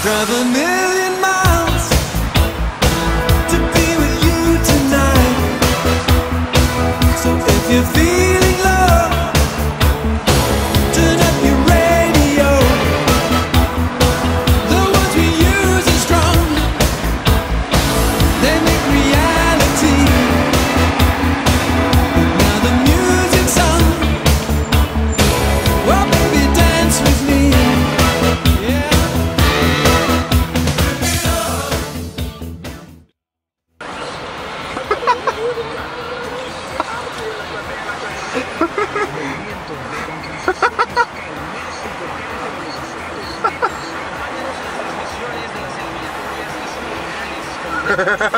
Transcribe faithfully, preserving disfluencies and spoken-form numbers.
Drive a million miles to be with you tonight. So if you're feeling low, turn up your radio. The words we use are strong, they make reality. Now the music's on, well baby dance with me. Yeah. Ha ha ha.